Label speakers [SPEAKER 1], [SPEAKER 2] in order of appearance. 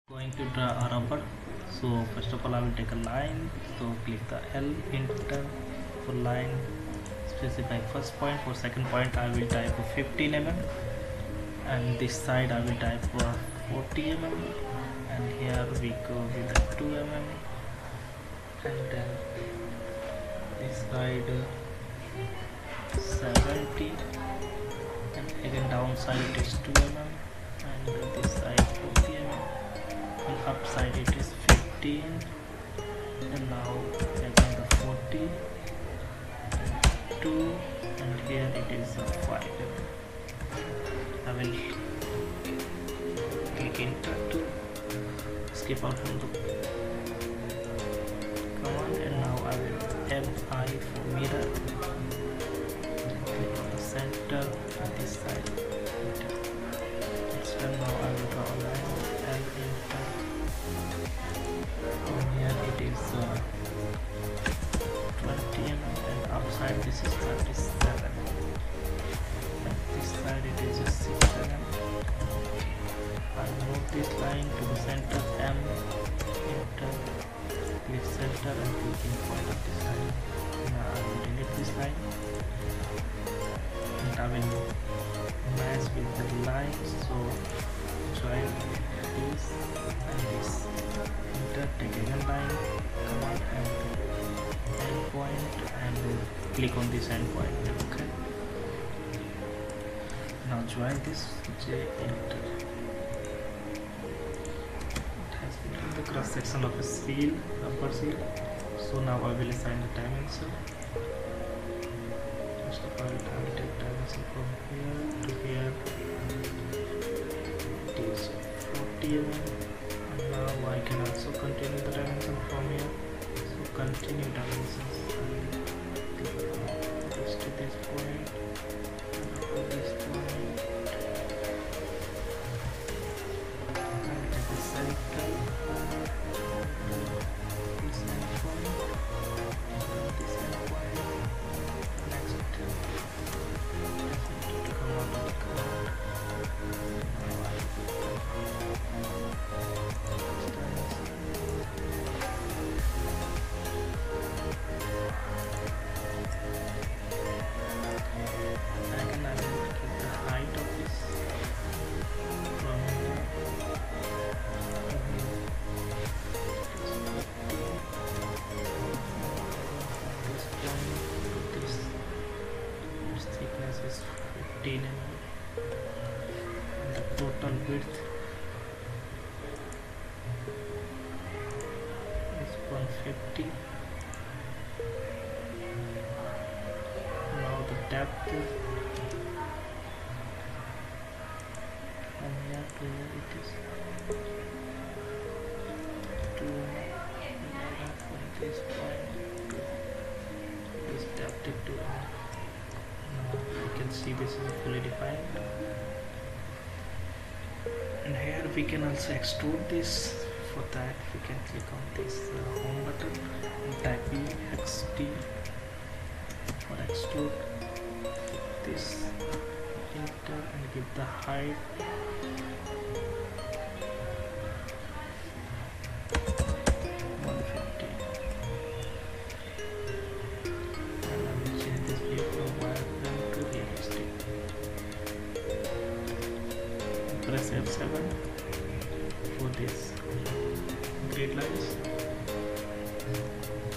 [SPEAKER 1] Going to draw a rubber. So first of all I will take a line, so click the L, enter for line, specify first point. For second point I will type 15 mm, and this side I will type 40 mm, and here we go with 2 mm, and then this side 70, and again downside it is 2 mm, and this side 40 mm, and upside it is 15, and now again the 40 and 2, and here it is 5 mm. I will click enter to escape out from the command, and now I will MI for mirror, click on the center on this side, enter. Next time now I will draw a line and enter. And here it is 20 mm, and upside this is 37, and this side it is 6 mm. I move this line to the center M, enter, click center and click in point of this line. Now I will delete this line and I will match with the line, so join this and this, enter, take again line, command and end point, and click on this end point. Okay, now join this J, enter. It has become the cross section of a seal, rubber seal. So now I will assign the dimension. First of all I will take dimension from here to here, it is 40 mm, and now I can also continue the dimension from here. So continue dimensions, I will click this to this point, and to this point, I will take a circle, this end point, this end point, next to come out of the command. Now I again I will keep the height of this from here to here. This point to this, its thickness is 15 mm, and the total width is 150. Now the depth from here to here it is 2 mm, from this point to this depth is 2 mm. Now you can see this is fully defined, and here we can also extrude this. For that we can click on this home button and type EXT for extrude, this, enter, and give the height 150, and I will change this view from wireframe to realistic. Press F7 for this grid lines.